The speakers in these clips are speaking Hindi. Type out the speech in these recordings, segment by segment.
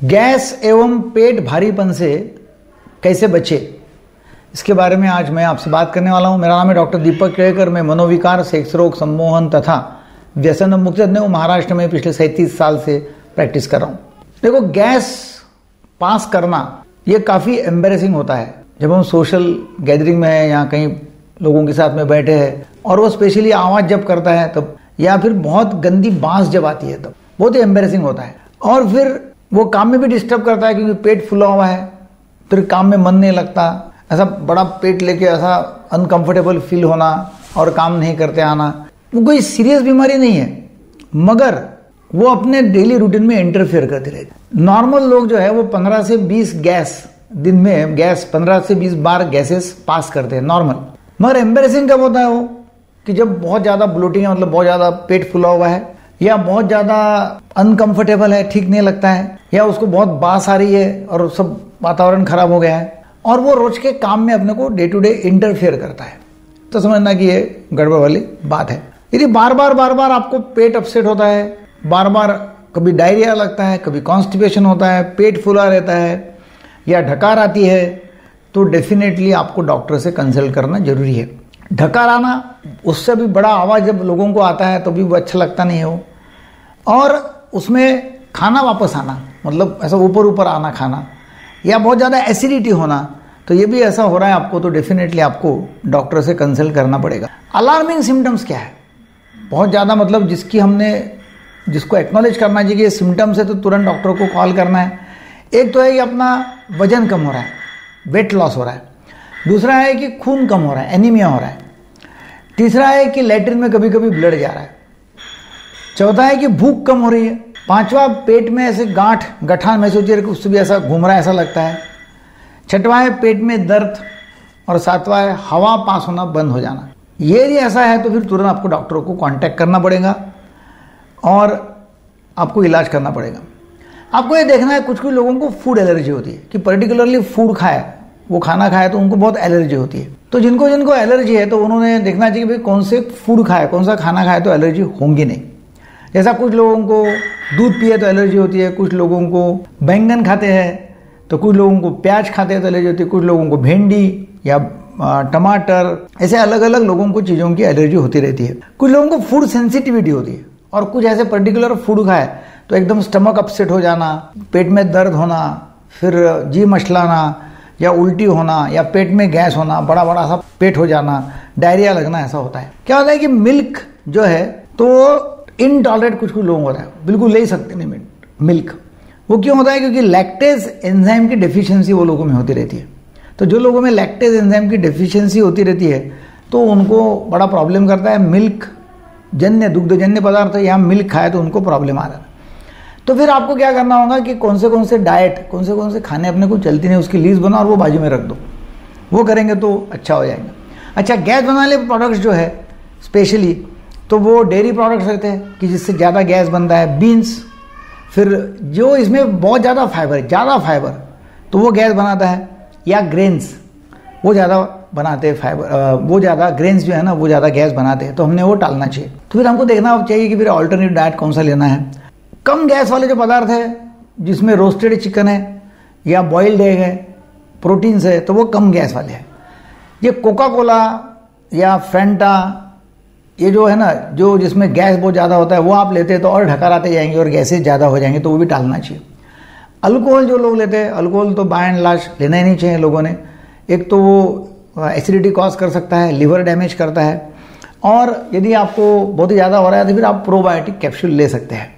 गैस एवं पेट भारीपन से कैसे बचे, इसके बारे में आज मैं आपसे बात करने वाला हूं। मेरा नाम है डॉक्टर दीपक केड़कर। मैं मनोविकार, सेक्स रोग, सम्मोहन तथा व्यसन मुक्त तज्ञ महाराष्ट्र में पिछले 37 साल से प्रैक्टिस कर रहा हूं। देखो, गैस पास करना ये काफ़ी एम्बेरेसिंग होता है जब हम सोशल गैदरिंग में हैं या कहीं लोगों के साथ में बैठे हैं और वो स्पेशली आवाज़ जब करता है तब, या फिर बहुत गंदी बांस जब आती है तब बहुत ही एम्बेरेसिंग होता है। और फिर वो काम में भी डिस्टर्ब करता है क्योंकि पेट फुला हुआ है, फिर काम में मन नहीं लगता, ऐसा बड़ा पेट लेके ऐसा अनकंफर्टेबल फील होना और काम नहीं करते आना। वो कोई सीरियस बीमारी नहीं है, मगर वो अपने डेली रूटीन में इंटरफेयर करती रहती। नॉर्मल लोग जो है वो 15 से 20 गैस दिन में 15 से 20 बार गैसेस पास करते हैं नॉर्मल। मगर एम्बेरेसिंग कब होता है वो कि जब बहुत ज़्यादा ब्लोटिंग है, मतलब बहुत ज़्यादा पेट फुला हुआ है, या बहुत ज़्यादा अनकंफर्टेबल है, ठीक नहीं लगता है, या उसको बहुत बास आ रही है और सब वातावरण खराब हो गया है और वो रोज के काम में अपने को डे टू डे इंटरफेयर करता है, तो समझना कि ये गड़बड़ वाली बात है। यदि बार बार आपको पेट अपसेट होता है, बार बार कभी डायरिया लगता है, कभी कॉन्स्टिपेशन होता है, पेट फूला रहता है या ढकार आती है, तो डेफिनेटली आपको डॉक्टर से कंसल्ट करना जरूरी है। ढकार आना, उससे भी बड़ा आवाज़ जब लोगों को आता है तो भी वो अच्छा लगता नहीं है वो, और उसमें खाना वापस आना, मतलब ऐसा ऊपर आना खाना, या बहुत ज़्यादा एसिडिटी होना, तो ये भी ऐसा हो रहा है आपको, तो डेफिनेटली आपको डॉक्टर से कंसल्ट करना पड़ेगा। अलार्मिंग सिम्टम्स क्या है, बहुत ज़्यादा, मतलब जिसको एक्नॉलेज करना चाहिए कि ये सिम्टम्स है तो तुरंत डॉक्टर को कॉल करना है। एक तो है कि अपना वजन कम हो रहा है, वेट लॉस हो रहा है। दूसरा है कि खून कम हो रहा है, एनीमिया हो रहा है। तीसरा है कि लैट्रिन में कभी कभी ब्लड जा रहा है। चौथा है कि भूख कम हो रही है। पांचवा, पेट में ऐसे गठान महसूस हो रही है, उससे भी ऐसा घूम रहा है ऐसा लगता है। छठवा है पेट में दर्द, और सातवां है हवा पास होना बंद हो जाना। ये यदि ऐसा है तो फिर तुरंत आपको डॉक्टर को कांटेक्ट करना पड़ेगा और आपको इलाज करना पड़ेगा। आपको ये देखना है, कुछ लोगों को फूड एलर्जी होती है कि पर्टिकुलरली फूड खाए, वो खाना खाए तो उनको बहुत एलर्जी होती है। तो जिनको एलर्जी है तो उन्होंने देखना चाहिए कि भाई कौन से फूड खाए, कौन सा खाना खाए तो एलर्जी होंगी नहीं। जैसा कुछ लोगों को दूध पिए तो एलर्जी होती है, कुछ लोगों को बैंगन खाते हैं तो कुछ लोगों को प्याज खाते हैं तो एलर्जी होती है, कुछ लोगों को भिंडी या टमाटर, ऐसे अलग अलग लोगों को चीज़ों की एलर्जी होती रहती है। कुछ लोगों को फूड सेंसिटिविटी होती है, और कुछ ऐसे पर्टिकुलर फूड खाए तो एकदम स्टमक अपसेट हो जाना, पेट में दर्द होना, फिर जी मचलाना या उल्टी होना, या पेट में गैस होना, बड़ा सा पेट हो जाना, डायरिया लगना, ऐसा होता है। क्या होता है कि मिल्क जो है तो इनटॉलरेट कुछ लोगों को होता है, बिल्कुल ले ही सकते नहीं मिल्क। वो क्यों होता है? क्योंकि लैक्टेज एंजाइम की डेफिशिएंसी वो लोगों में होती रहती है। तो जो लोगों में लैक्टेज एंजाइम की डेफिशिएंसी होती रहती है तो उनको बड़ा प्रॉब्लम करता है। मिल्क जन्य, दुग्धजन्य पदार्थ या मिल्क खाए तो उनको प्रॉब्लम आ रहा है। तो फिर आपको क्या करना होगा कि कौन से डाइट, कौन से खाने अपने को चलती नहीं, उसकी लिस्ट बनाओ और वो बाजू में रख दो। वो करेंगे तो अच्छा हो जाएगा। अच्छा, गैस बनाने वाले प्रोडक्ट्स जो है स्पेशली, तो वो डेयरी प्रोडक्ट्स रहते हैं कि जिससे ज़्यादा गैस बनता है। बीन्स, फिर जो इसमें बहुत ज़्यादा फाइबर तो वो गैस बनाता है, या ग्रेन्स वो ज़्यादा बनाते हैं फाइबर, वो ज़्यादा ग्रेन्स जो है ना वो ज़्यादा गैस बनाते हैं, तो हमने वो टालना चाहिए। तो फिर हमको देखना चाहिए कि फिर ऑल्टरनेटिव डाइट कौन सा लेना है। कम गैस वाले जो पदार्थ है, जिसमें रोस्टेड चिकन है या बॉइल्ड एग है, प्रोटीन्स है, तो वो कम गैस वाले हैं। ये कोका कोला या फैंटा, ये जो है ना, जो जिसमें गैस बहुत ज़्यादा होता है, वो आप लेते हैं तो और ढकार आते जाएंगे और गैसेज ज़्यादा हो जाएंगे, तो वो भी टालना चाहिए। अल्कोहल जो लोग लेते हैं, अल्कोहल तो बाय एंड लार्ज लेना ही नहीं चाहिए लोगों ने। एक तो वो एसिडिटी कॉज कर सकता है, लिवर डैमेज करता है, और यदि आपको बहुत ही ज़्यादा हो रहा है तो फिर आप प्रोबायोटिक कैप्सूल ले सकते हैं।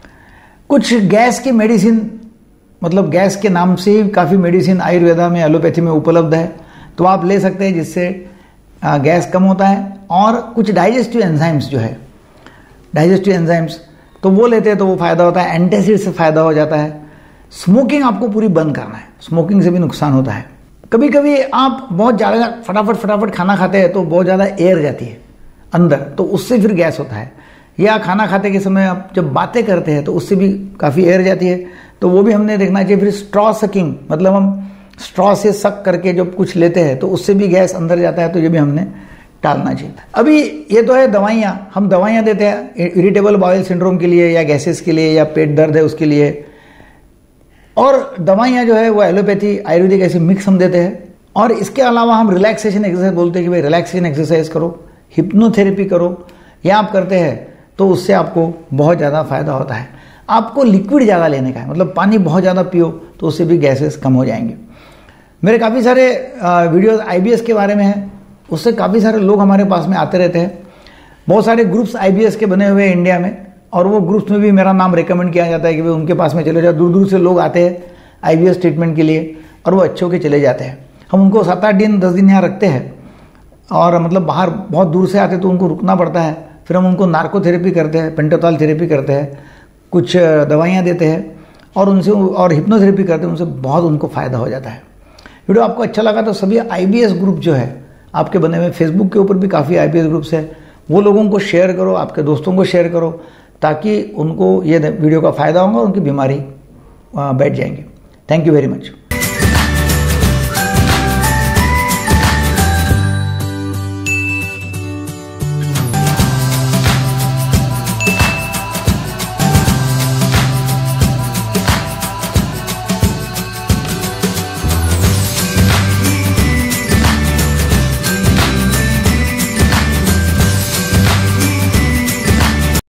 कुछ गैस की मेडिसिन, मतलब गैस के नाम से ही काफ़ी मेडिसिन आयुर्वेदा में, एलोपैथी में उपलब्ध है, तो आप ले सकते हैं, जिससे गैस कम होता है। और कुछ डाइजेस्टिव एंजाइम्स जो है, डाइजेस्टिव एंजाइम्स, तो वो लेते हैं तो वो फ़ायदा होता है। एंटासिड से फ़ायदा हो जाता है। स्मोकिंग आपको पूरी बंद करना है, स्मोकिंग से भी नुकसान होता है। कभी कभी आप बहुत ज़्यादा फटाफट खाना खाते हैं तो बहुत ज़्यादा एयर जाती है अंदर, तो उससे फिर गैस होता है। या खाना खाते के समय आप जब बातें करते हैं तो उससे भी काफ़ी एयर जाती है, तो वो भी हमने देखना चाहिए। फिर स्ट्रॉ सकिंग, मतलब हम स्ट्रॉ से सक करके जब कुछ लेते हैं तो उससे भी गैस अंदर जाता है, तो ये भी हमने टालना चाहिए। अभी ये तो है दवाइयाँ, हम दवाइयाँ देते हैं इरिटेबल बाउल सिंड्रोम के लिए, या गैसेस के लिए, या पेट दर्द है उसके लिए, और दवाइयाँ जो है वो एलोपैथी आयुर्वेदिक ऐसे मिक्स हम देते हैं। और इसके अलावा हम रिलैक्सेशन एक्सरसाइज बोलते हैं कि भाई रिलैक्सेशन एक्सरसाइज करो, हिप्नोथेरेपी करो, या आप करते हैं तो उससे आपको बहुत ज़्यादा फायदा होता है। आपको लिक्विड ज़्यादा लेने का है, मतलब पानी बहुत ज़्यादा पियो तो उससे भी गैसेस कम हो जाएंगे। मेरे काफ़ी सारे वीडियोस IBS के बारे में हैं, उससे काफ़ी सारे लोग हमारे पास में आते रहते हैं। बहुत सारे ग्रुप्स IBS के बने हुए हैं इंडिया में, और वो ग्रुप्स में भी मेरा नाम रिकमेंड किया जाता है कि भाई उनके पास में चले जाओ। दूर दूर से लोग आते हैं IBS ट्रीटमेंट के लिए और वो अच्छे होकर चले जाते हैं। हम उनको 7-8 दिन 10 दिन यहाँ रखते हैं, और मतलब बाहर बहुत दूर से आते तो उनको रुकना पड़ता है। फिर हम उनको नार्कोथेरेपी करते हैं, पेंटोथॉल थेरेपी करते हैं, कुछ दवाइयाँ देते हैं और उनसे और हिप्नोथेरेपी करते हैं, उनसे बहुत उनको फ़ायदा हो जाता है। वीडियो आपको अच्छा लगा तो सभी IBS ग्रुप जो है आपके बने हुए, फेसबुक के ऊपर भी काफ़ी IBS ग्रुप्स है, वो लोगों को शेयर करो, आपके दोस्तों को शेयर करो, ताकि उनको ये वीडियो का फ़ायदा होगा और उनकी बीमारी बैठ जाएंगी। Thank you very much.